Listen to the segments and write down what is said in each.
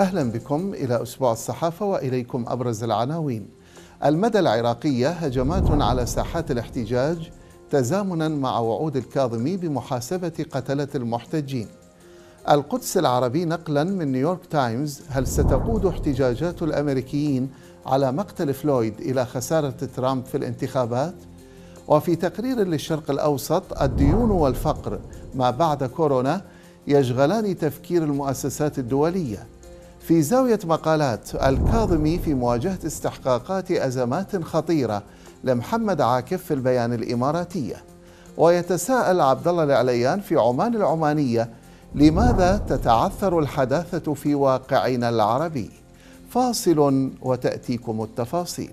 أهلا بكم إلى أسبوع الصحافة وإليكم أبرز العناوين. المدى العراقية هجمات على ساحات الاحتجاج تزامنا مع وعود الكاظمي بمحاسبة قتلة المحتجين. القدس العربي نقلا من نيويورك تايمز: هل ستقود احتجاجات الأمريكيين على مقتل فلويد إلى خسارة ترامب في الانتخابات؟ وفي تقرير للشرق الأوسط: الديون والفقر ما بعد كورونا يشغلان تفكير المؤسسات الدولية. في زاوية مقالات: الكاظمي في مواجهة استحقاقات أزمات خطيرة لمحمد عاكف في البيان الإماراتية. ويتساءل عبد الله العليان في عمان العمانية: لماذا تتعثر الحداثة في واقعنا العربي؟ فاصل وتأتيكم التفاصيل.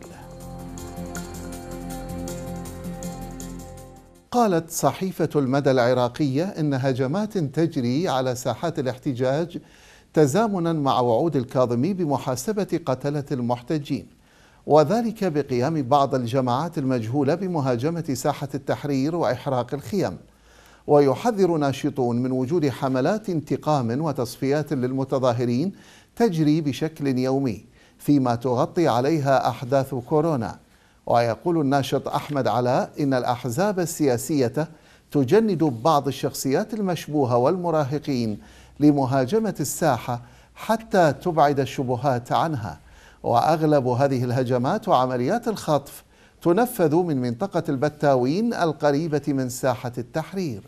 قالت صحيفة المدى العراقية إن هجمات تجري على ساحات الاحتجاج تزامنا مع وعود الكاظمي بمحاسبة قتلة المحتجين، وذلك بقيام بعض الجماعات المجهولة بمهاجمة ساحة التحرير وإحراق الخيم. ويحذر ناشطون من وجود حملات انتقام وتصفيات للمتظاهرين تجري بشكل يومي فيما تغطي عليها أحداث كورونا. ويقول الناشط أحمد علاء إن الأحزاب السياسية تجند بعض الشخصيات المشبوهة والمراهقين لمهاجمة الساحة حتى تبعد الشبهات عنها، وأغلب هذه الهجمات وعمليات الخطف تنفذ من منطقة البتاوين القريبة من ساحة التحرير.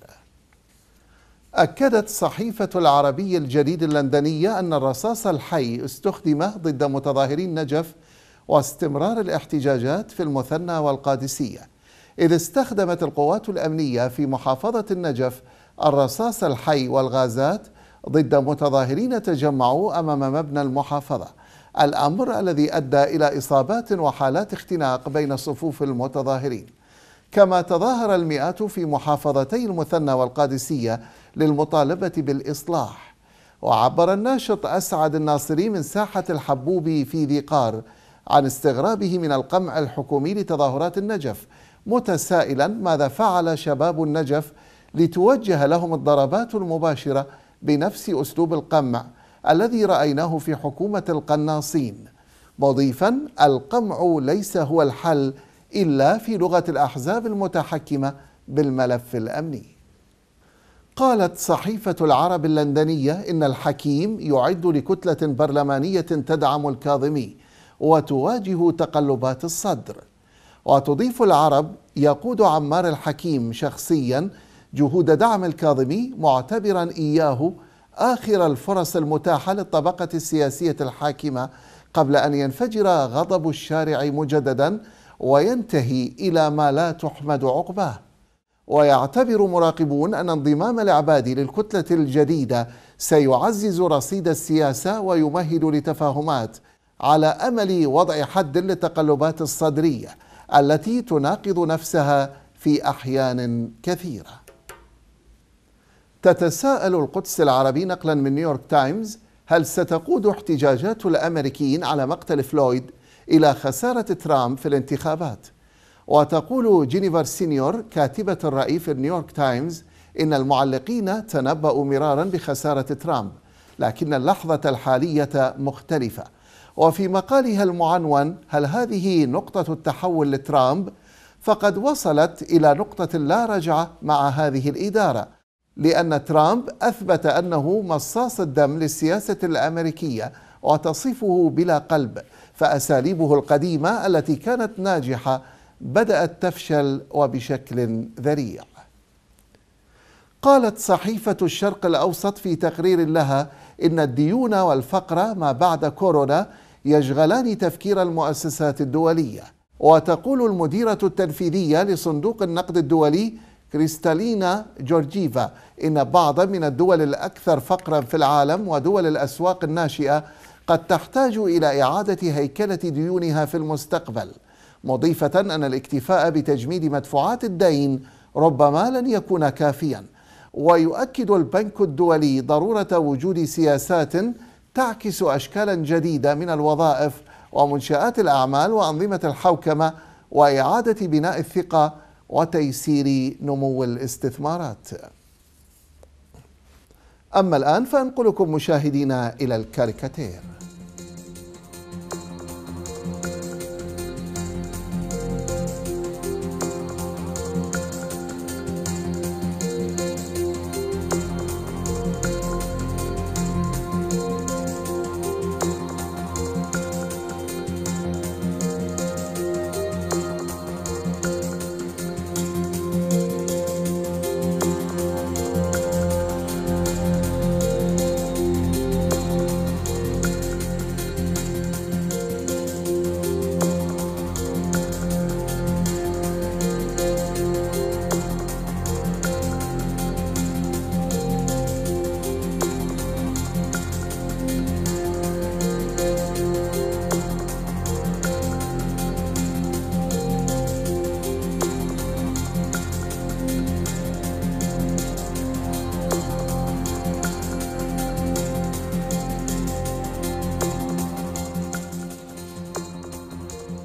أكدت صحيفة العربي الجديد اللندنية أن الرصاص الحي استخدم ضد متظاهرين نجف واستمرار الاحتجاجات في المثنى والقادسية، إذ استخدمت القوات الأمنية في محافظة النجف الرصاص الحي والغازات ضد متظاهرين تجمعوا أمام مبنى المحافظة، الأمر الذي أدى إلى إصابات وحالات اختناق بين صفوف المتظاهرين. كما تظاهر المئات في محافظتي المثنى والقادسية للمطالبة بالإصلاح. وعبر الناشط أسعد الناصري من ساحة الحبوب في ذي قار عن استغرابه من القمع الحكومي لتظاهرات النجف، متسائلا ماذا فعل شباب النجف لتوجه لهم الضربات المباشرة بنفس أسلوب القمع الذي رأيناه في حكومة القناصين، مضيفا: القمع ليس هو الحل إلا في لغة الأحزاب المتحكمة بالملف الأمني. قالت صحيفة العرب اللندنية إن الحكيم يعد لكتلة برلمانية تدعم الكاظمي وتواجه تقلبات الصدر. وتضيف العرب: يقود عمار الحكيم شخصيا جهود دعم الكاظمي، معتبرا إياه آخر الفرص المتاحة للطبقة السياسية الحاكمة قبل أن ينفجر غضب الشارع مجددا وينتهي إلى ما لا تحمد عقباه. ويعتبر مراقبون أن انضمام العبادي للكتلة الجديدة سيعزز رصيد السياسة ويمهد لتفاهمات على أمل وضع حد للتقلبات الصدرية التي تناقض نفسها في أحيان كثيرة. تتساءل القدس العربي نقلا من نيويورك تايمز: هل ستقود احتجاجات الأمريكيين على مقتل فلويد إلى خسارة ترامب في الانتخابات؟ وتقول جينيفر سينيور كاتبة الرأي في نيويورك تايمز إن المعلقين تنبأوا مرارا بخسارة ترامب، لكن اللحظة الحالية مختلفة. وفي مقالها المعنون: هل هذه نقطة التحول لترامب؟ فقد وصلت إلى نقطة لا رجعة مع هذه الإدارة، لأن ترامب أثبت أنه مصاص الدم للسياسة الأمريكية وتصفه بلا قلب، فأساليبه القديمة التي كانت ناجحة بدأت تفشل وبشكل ذريع. قالت صحيفة الشرق الأوسط في تقرير لها إن الديون والفقر ما بعد كورونا يشغلان تفكير المؤسسات الدولية. وتقول المديرة التنفيذية لصندوق النقد الدولي كريستالينا جورجيفا إن بعض من الدول الأكثر فقرا في العالم ودول الأسواق الناشئة قد تحتاج إلى إعادة هيكلة ديونها في المستقبل، مضيفة أن الاكتفاء بتجميد مدفوعات الدين ربما لن يكون كافيا. ويؤكد البنك الدولي ضرورة وجود سياسات تعكس أشكالا جديدة من الوظائف ومنشآت الأعمال وأنظمة الحوكمة وإعادة بناء الثقة وتيسير نمو الاستثمارات. أما الآن فأنقلكم مشاهدينا إلى الكاريكاتير.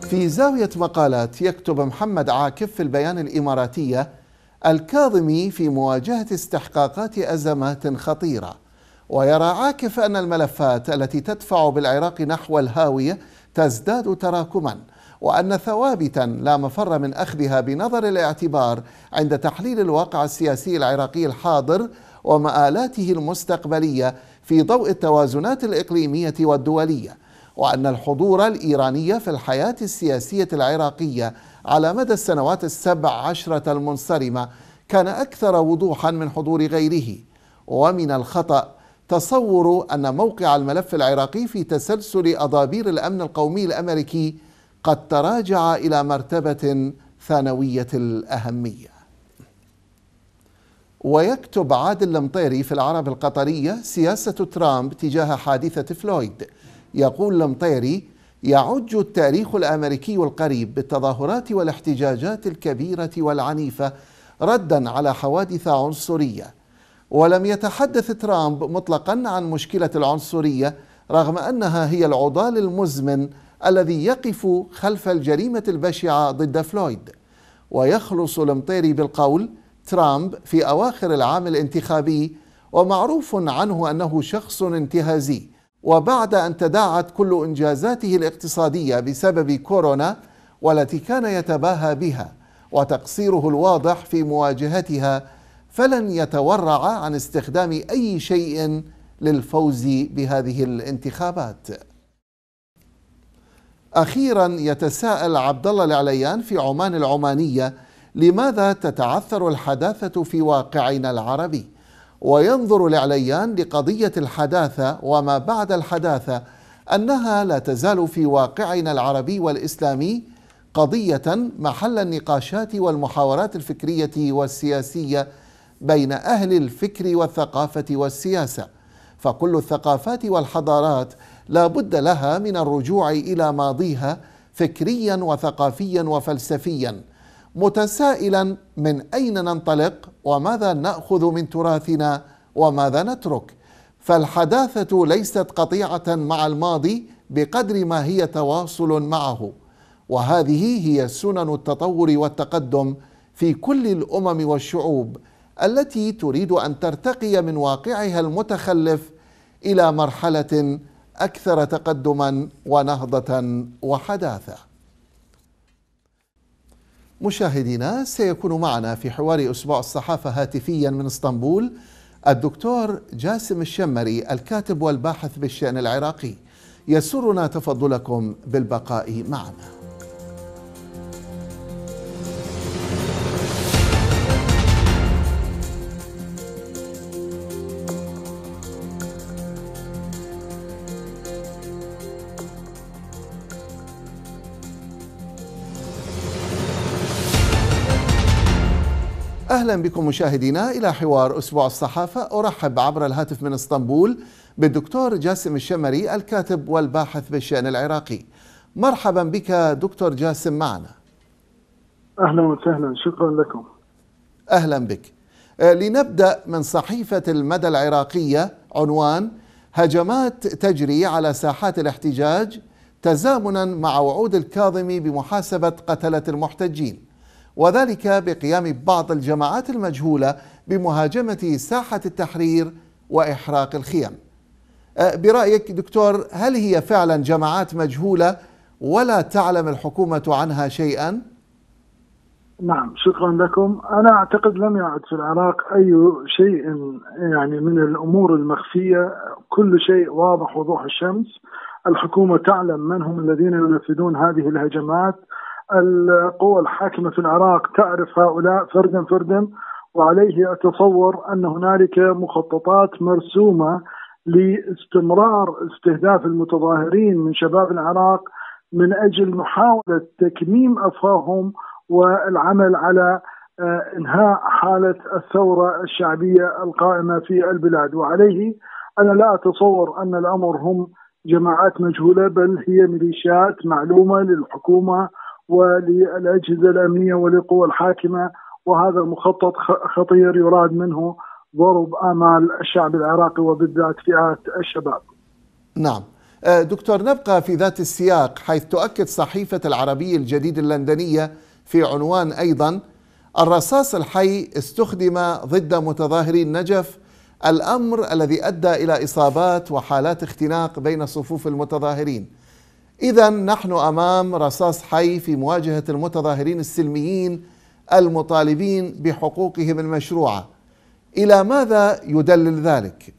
في زاوية مقالات يكتب محمد عاكف في البيان الإماراتية: الكاظمي في مواجهة استحقاقات أزمات خطيرة. ويرى عاكف أن الملفات التي تدفع بالعراق نحو الهاوية تزداد تراكما، وأن ثوابتا لا مفر من أخذها بنظر الاعتبار عند تحليل الواقع السياسي العراقي الحاضر ومآلاته المستقبلية في ضوء التوازنات الإقليمية والدولية، وأن الحضور الإيراني في الحياة السياسية العراقية على مدى السنوات 17 المنصرمة كان أكثر وضوحا من حضور غيره. ومن الخطأ تصور أن موقع الملف العراقي في تسلسل أضابير الأمن القومي الأمريكي قد تراجع إلى مرتبة ثانوية الأهمية. ويكتب عادل المطيري في العرب القطرية: سياسة ترامب تجاه حادثة فلويد. يقول المطيري: يعج التاريخ الأمريكي القريب بالتظاهرات والاحتجاجات الكبيرة والعنيفة ردا على حوادث عنصرية. ولم يتحدث ترامب مطلقا عن مشكلة العنصرية، رغم أنها هي العضال المزمن الذي يقف خلف الجريمة البشعة ضد فلويد. ويخلص المطيري بالقول: ترامب في أواخر العام الانتخابي، ومعروف عنه أنه شخص انتهازي، وبعد أن تداعت كل إنجازاته الاقتصادية بسبب كورونا والتي كان يتباهى بها وتقصيره الواضح في مواجهتها، فلن يتورع عن استخدام أي شيء للفوز بهذه الانتخابات. أخيرا يتساءل عبد الله العليان في عمان العمانية: لماذا تتعثر الحداثة في واقعنا العربي؟ وينظر العليان لقضية الحداثة وما بعد الحداثة أنها لا تزال في واقعنا العربي والإسلامي قضية محل النقاشات والمحاورات الفكرية والسياسية بين أهل الفكر والثقافة والسياسة، فكل الثقافات والحضارات لا بد لها من الرجوع إلى ماضيها فكريا وثقافيا وفلسفيا، متسائلا من أين ننطلق وماذا نأخذ من تراثنا وماذا نترك. فالحداثة ليست قطيعة مع الماضي بقدر ما هي تواصل معه، وهذه هي سنن التطور والتقدم في كل الأمم والشعوب التي تريد أن ترتقي من واقعها المتخلف إلى مرحلة أكثر تقدما ونهضة وحداثة. مشاهدينا، سيكون معنا في حوار أسبوع الصحافة هاتفيا من اسطنبول الدكتور جاسم الشمري، الكاتب والباحث بالشأن العراقي. يسرنا تفضلكم بالبقاء معنا. أهلا بكم مشاهدينا إلى حوار أسبوع الصحافة. أرحب عبر الهاتف من اسطنبول بالدكتور جاسم الشمري، الكاتب والباحث بالشأن العراقي. مرحبا بك دكتور جاسم معنا. أهلا وسهلا، شكرا لكم. أهلا بك. لنبدأ من صحيفة المدى العراقية، عنوان: هجمات تجري على ساحات الاحتجاج تزامنا مع وعود الكاظمي بمحاسبة قتلة المحتجين، وذلك بقيام بعض الجماعات المجهولة بمهاجمة ساحة التحرير وإحراق الخيم. برأيك دكتور، هل هي فعلا جماعات مجهولة ولا تعلم الحكومة عنها شيئا؟ نعم، شكرا لكم. أنا أعتقد لم يعد في العراق أي شيء يعني من الأمور المخفية، كل شيء واضح وضوح الشمس. الحكومة تعلم من هم الذين ينفذون هذه الهجمات، القوى الحاكمة في العراق تعرف هؤلاء فردا فردا، وعليه أتصور أن هنالك مخططات مرسومة لاستمرار استهداف المتظاهرين من شباب العراق من أجل محاولة تكميم أفواههم والعمل على إنهاء حالة الثورة الشعبية القائمة في البلاد. وعليه أنا لا أتصور أن الأمر هم جماعات مجهولة، بل هي ميليشيات معلومة للحكومة وللأجهزة الأمنية وللقوى الحاكمة، وهذا مخطط خطير يراد منه ضرب آمال الشعب العراقي وبالذات فئات الشباب. نعم، دكتور، نبقى في ذات السياق، حيث تؤكد صحيفة العربية الجديد اللندنية في عنوان أيضا: الرصاص الحي استخدم ضد متظاهري النجف، الأمر الذي أدى إلى إصابات وحالات اختناق بين صفوف المتظاهرين. إذا نحن أمام رصاص حي في مواجهة المتظاهرين السلميين المطالبين بحقوقهم المشروعة. إلى ماذا يدلل ذلك؟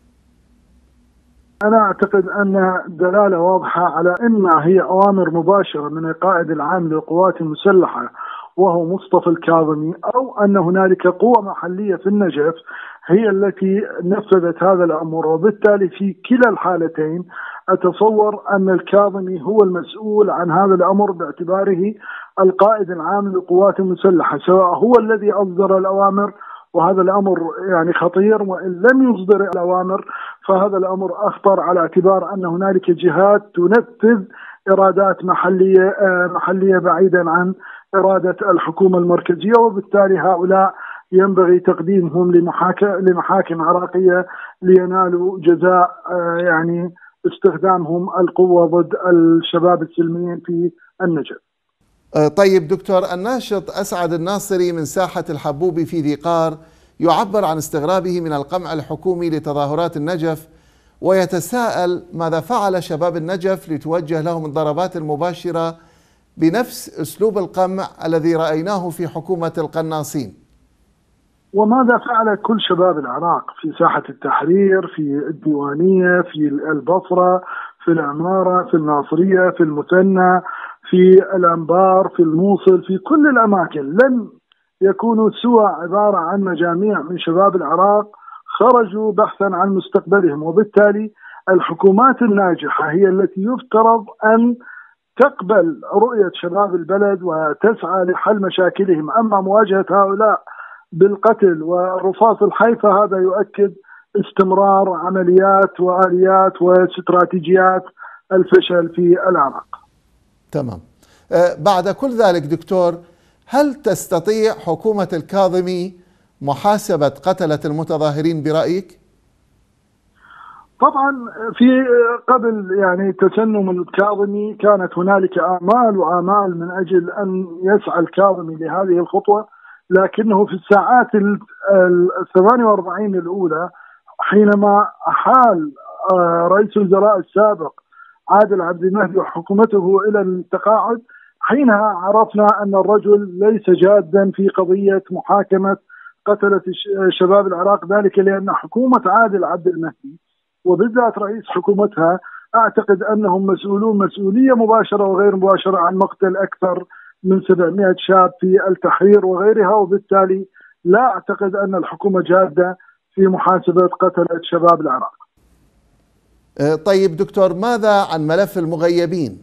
أنا أعتقد أن دلالة واضحة على أنها هي أوامر مباشرة من القائد العام للقوات المسلحة وهو مصطفى الكاظمي، أو أن هنالك قوة محلية في النجف هي التي نفذت هذا الأمر. وبالتالي في كلا الحالتين أتصور أن الكاظمي هو المسؤول عن هذا الأمر باعتباره القائد العام للقوات المسلحة، سواء هو الذي أصدر الأوامر، وهذا الأمر يعني خطير، وإن لم يصدر الأوامر فهذا الأمر أخطر، على اعتبار أن هنالك جهات تنفذ إرادات محلية بعيدا عن إرادة الحكومة المركزية، وبالتالي هؤلاء ينبغي تقديمهم لمحاكم عراقية لينالوا جزاء يعني استخدامهم القوة ضد الشباب السلميين في النجف. طيب دكتور، الناشط أسعد الناصري من ساحة الحبوبي في ذي قار يعبر عن استغرابه من القمع الحكومي لتظاهرات النجف، ويتساءل ماذا فعل شباب النجف لتوجه لهم الضربات المباشرة بنفس أسلوب القمع الذي رأيناه في حكومة القناصين. وماذا فعل كل شباب العراق في ساحة التحرير، في الديوانية، في البصرة، في العمارة، في الناصرية، في المثنى، في الأنبار، في الموصل، في كل الأماكن لن يكونوا سوى عبارة عن مجاميع من شباب العراق خرجوا بحثا عن مستقبلهم. وبالتالي الحكومات الناجحة هي التي يفترض أن تقبل رؤية شباب البلد وتسعى لحل مشاكلهم. أما مواجهة هؤلاء بالقتل والرصاص الحي فهذا يؤكد استمرار عمليات وآليات واستراتيجيات الفشل في العراق. تمام. بعد كل ذلك دكتور، هل تستطيع حكومة الكاظمي محاسبة قتلة المتظاهرين برأيك؟ طبعا في قبل يعني تسنم الكاظمي كانت هنالك آمال من أجل أن يسعى الكاظمي لهذه الخطوة، لكنه في الساعات 48 الأولى حينما أحال رئيس الوزراء السابق عادل عبد المهدي وحكومته إلى التقاعد، حينها عرفنا أن الرجل ليس جادا في قضية محاكمة قتلة شباب العراق، ذلك لأن حكومة عادل عبد المهدي وبالذات رئيس حكومتها أعتقد أنهم مسؤولون مسؤولية مباشرة وغير مباشرة عن مقتل أكثر من 700 شاب في التحرير وغيرها، وبالتالي لا أعتقد أن الحكومة جادة في محاسبة قتلة شباب العراق. طيب دكتور، ماذا عن ملف المغيبين؟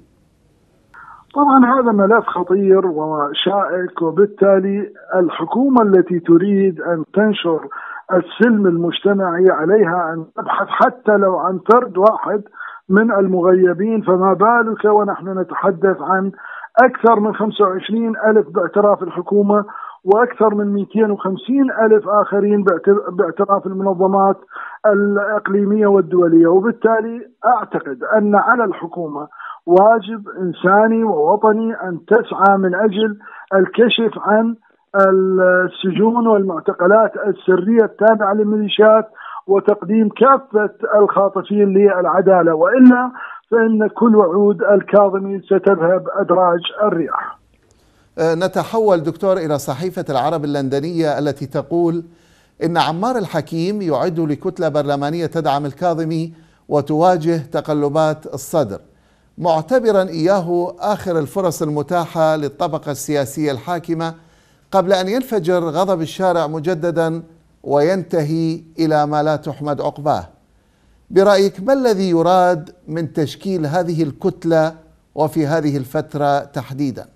طبعا هذا ملف خطير وشائك، وبالتالي الحكومة التي تريد أن تنشر السلم المجتمعي عليها أن تبحث حتى لو عن فرد واحد من المغيبين، فما بالك ونحن نتحدث عن أكثر من 25 ألف باعتراف الحكومة وأكثر من 250 ألف آخرين باعتراف المنظمات الإقليمية والدولية. وبالتالي أعتقد أن على الحكومة واجب إنساني ووطني أن تسعى من أجل الكشف عن السجون والمعتقلات السرية التابعة للميليشيات وتقديم كافة الخاطفين للعدالة، وإلا فإن كل وعود الكاظمي ستذهب أدراج الرياح. نتحول دكتور إلى صحيفة العرب اللندنية التي تقول إن عمار الحكيم يعد لكتلة برلمانية تدعم الكاظمي وتواجه تقلبات الصدر، معتبرا إياه آخر الفرص المتاحة للطبقة السياسية الحاكمة قبل أن ينفجر غضب الشارع مجددا وينتهي إلى ما لا تحمد عقباه. برأيك ما الذي يراد من تشكيل هذه الكتلة وفي هذه الفترة تحديدا؟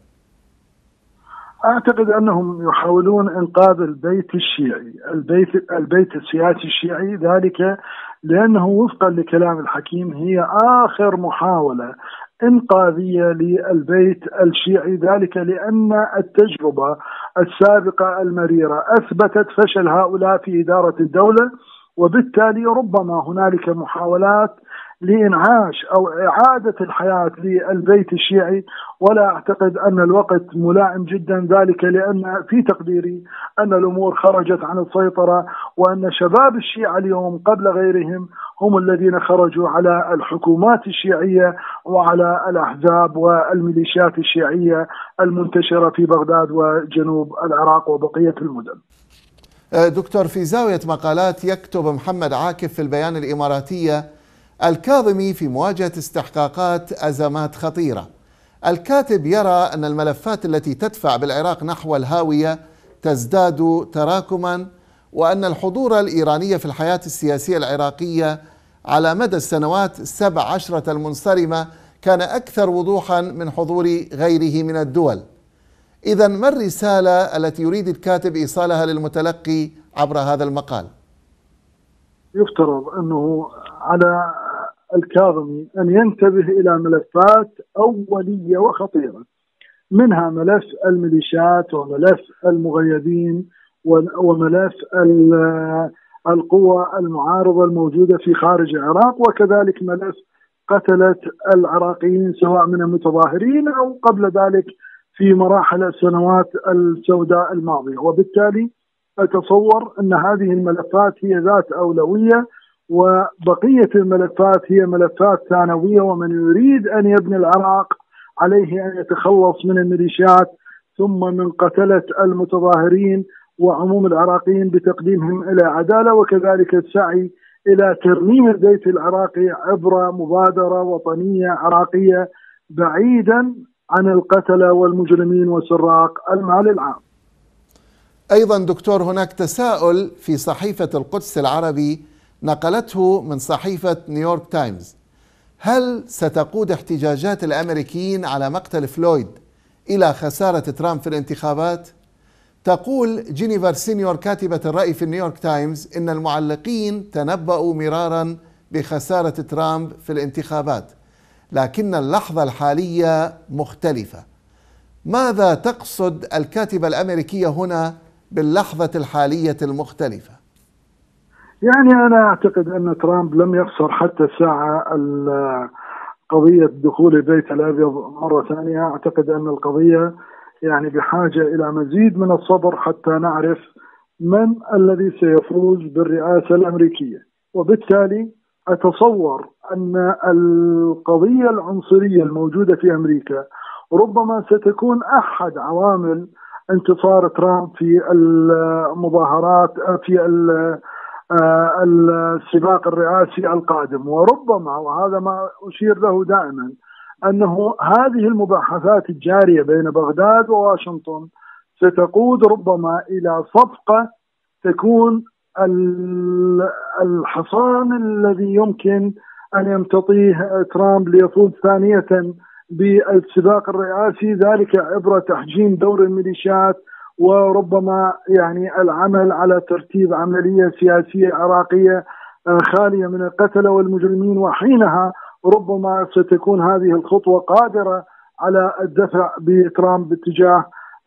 أعتقد أنهم يحاولون إنقاذ البيت الشيعي، البيت السياسي الشيعي، ذلك لأنه وفقا لكلام الحكيم هي آخر محاولة إنقاذية للبيت الشيعي، ذلك لأن التجربة السابقة المريرة أثبتت فشل هؤلاء في إدارة الدولة، وبالتالي ربما هنالك محاولات لإنعاش أو إعادة الحياة للبيت الشيعي، ولا أعتقد أن الوقت ملائم جدا ذلك، لأن في تقديري أن الأمور خرجت عن السيطرة، وأن شباب الشيعة اليوم قبل غيرهم هم الذين خرجوا على الحكومات الشيعية وعلى الأحزاب والميليشيات الشيعية المنتشرة في بغداد وجنوب العراق وبقية المدن. دكتور، في زاوية مقالات يكتب محمد عاكف في البيان الإماراتية: الكاظمي في مواجهة استحقاقات أزمات خطيرة. الكاتب يرى أن الملفات التي تدفع بالعراق نحو الهاوية تزداد تراكما، وأن الحضور الإيراني في الحياة السياسية العراقية على مدى السنوات 17 المنصرمة كان أكثر وضوحا من حضور غيره من الدول. إذن ما الرسالة التي يريد الكاتب إيصالها للمتلقي عبر هذا المقال؟ يفترض أنه على الكاظمي أن ينتبه إلى ملفات أولية وخطيرة، منها ملف الميليشيات وملف المغيبين وملف القوى المعارضة الموجودة في خارج العراق، وكذلك ملف قتلة العراقيين سواء من المتظاهرين أو قبل ذلك في مراحل السنوات السوداء الماضية. وبالتالي أتصور أن هذه الملفات هي ذات أولوية، وبقية الملفات هي ملفات ثانوية، ومن يريد أن يبني العراق عليه أن يتخلص من الميليشيات ثم من قتلة المتظاهرين وعموم العراقيين بتقديمهم إلى عدالة، وكذلك السعي إلى ترميم البيت العراقي عبر مبادرة وطنية عراقية بعيدا عن القتلة والمجرمين وسراق المال العام. أيضا دكتور، هناك تساؤل في صحيفة القدس العربي نقلته من صحيفة نيويورك تايمز: هل ستقود احتجاجات الأمريكيين على مقتل فلويد إلى خسارة ترامب في الانتخابات؟ تقول جينيفر سينيور كاتبة الرأي في نيويورك تايمز إن المعلقين تنبأوا مرارا بخسارة ترامب في الانتخابات، لكن اللحظة الحالية مختلفة. ماذا تقصد الكاتبة الأمريكية هنا باللحظة الحالية المختلفة؟ يعني أنا أعتقد أن ترامب لم يخسر حتى الساعة قضية دخول البيت الأبيض مرة ثانية. أعتقد أن القضية يعني بحاجة إلى مزيد من الصبر حتى نعرف من الذي سيفوز بالرئاسة الأمريكية، وبالتالي أتصور أن القضية العنصرية الموجودة في أمريكا ربما ستكون أحد عوامل انتصار ترامب في المظاهرات في السباق الرئاسي القادم. وربما، وهذا ما أشير له دائما، أنه هذه المباحثات الجارية بين بغداد وواشنطن ستقود ربما إلى صفقة تكون الحصان الذي يمكن أن يمتطيه ترامب ليفوز ثانية بالسباق الرئاسي، ذلك عبر تحجيم دور الميليشيات، وربما يعني العمل على ترتيب عملية سياسية عراقية خالية من القتلة والمجرمين. وحينها ربما ستكون هذه الخطوة قادرة على الدفع بترامب باتجاه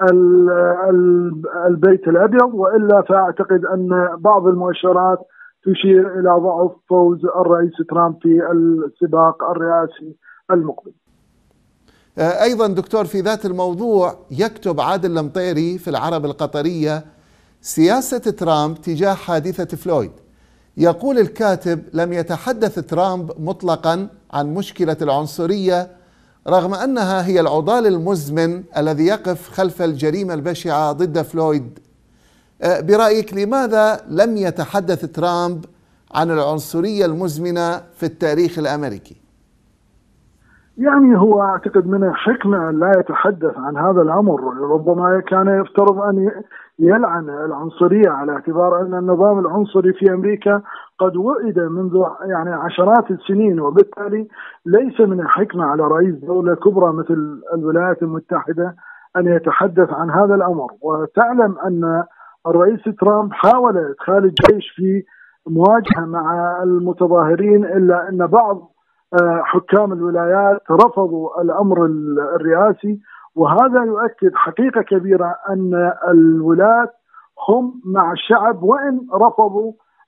البيت الأبيض، وإلا فأعتقد أن بعض المؤشرات تشير إلى ضعف فوز الرئيس ترامب في السباق الرئاسي المقبل. أيضا دكتور، في ذات الموضوع يكتب عادل المطيري في العرب القطرية: سياسة ترامب تجاه حادثة فلويد. يقول الكاتب: لم يتحدث ترامب مطلقا عن مشكلة العنصرية، رغم أنها هي العضال المزمن الذي يقف خلف الجريمة البشعة ضد فلويد. برأيك لماذا لم يتحدث ترامب عن العنصرية المزمنة في التاريخ الأمريكي؟ يعني هو أعتقد من الحكمة لا يتحدث عن هذا الأمر. ربما كان يفترض أن يلعن العنصرية، على اعتبار أن النظام العنصري في أمريكا قد وئد منذ يعني عشرات السنين، وبالتالي ليس من الحكمة على رئيس دولة كبرى مثل الولايات المتحدة أن يتحدث عن هذا الأمر. وتعلم أن الرئيس ترامب حاول إدخال الجيش في مواجهة مع المتظاهرين، إلا أن بعض حكام الولايات رفضوا الأمر الرئاسي، وهذا يؤكد حقيقة كبيرة أن الولاة هم مع الشعب وإن رفضوا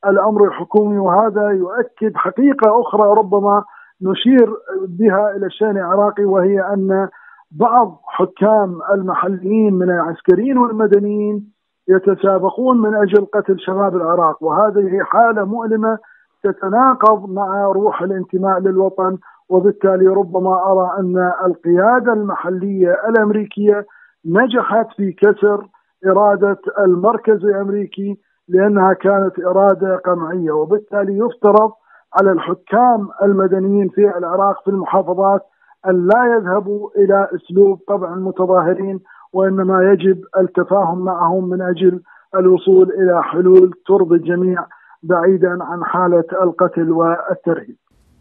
الأمر الحكومي. وهذا يؤكد حقيقة أخرى ربما نشير بها إلى الشأن العراقي، وهي أن بعض حكام المحليين من العسكريين والمدنيين يتسابقون من أجل قتل شباب العراق، وهذه حالة مؤلمة تتناقض مع روح الانتماء للوطن. وبالتالي ربما أرى أن القيادة المحلية الأمريكية نجحت في كسر إرادة المركز الأمريكي، لأنها كانت إرادة قمعية. وبالتالي يفترض على الحكام المدنيين في العراق في المحافظات أن لا يذهبوا إلى أسلوب قمع المتظاهرين، وإنما يجب التفاهم معهم من أجل الوصول إلى حلول ترضي الجميع بعيدا عن حالة القتل والترهيب.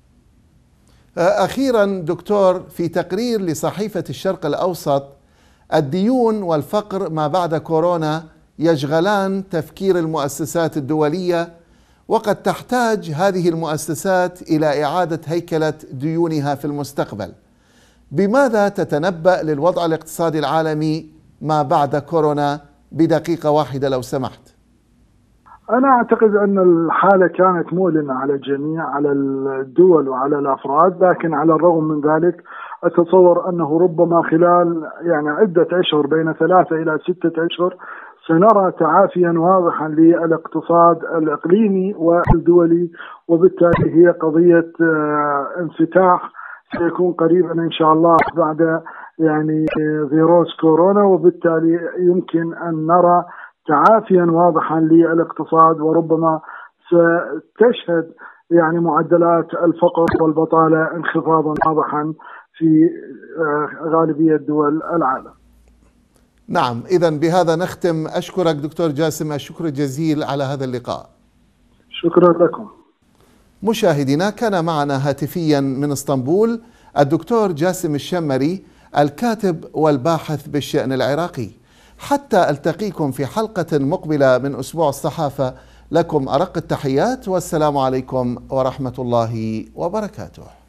أخيرا دكتور، في تقرير لصحيفة الشرق الأوسط، الديون والفقر ما بعد كورونا يشغلان تفكير المؤسسات الدولية، وقد تحتاج هذه المؤسسات إلى إعادة هيكلة ديونها في المستقبل. بماذا تتنبأ للوضع الاقتصادي العالمي ما بعد كورونا بدقيقة واحدة لو سمحت؟ أنا أعتقد أن الحالة كانت مؤلمة على الجميع، على الدول وعلى الأفراد، لكن على الرغم من ذلك أتصور أنه ربما خلال عدة أشهر، بين 3 إلى 6 أشهر، سنرى تعافيا واضحا للاقتصاد الإقليمي والدولي، وبالتالي هي قضية انفتاح سيكون قريبا إن شاء الله بعد فيروس كورونا، وبالتالي يمكن أن نرى تعافيا واضحا للاقتصاد، وربما ستشهد معدلات الفقر والبطالة انخفاضا واضحا في غالبية دول العالم. نعم، إذن بهذا نختم. أشكرك دكتور جاسم الشكر الجزيل على هذا اللقاء. شكرا لكم. مشاهدينا، كان معنا هاتفيا من اسطنبول الدكتور جاسم الشمري، الكاتب والباحث بالشأن العراقي. حتى ألتقيكم في حلقة مقبلة من أسبوع الصحافة، لكم أرق التحيات، والسلام عليكم ورحمة الله وبركاته.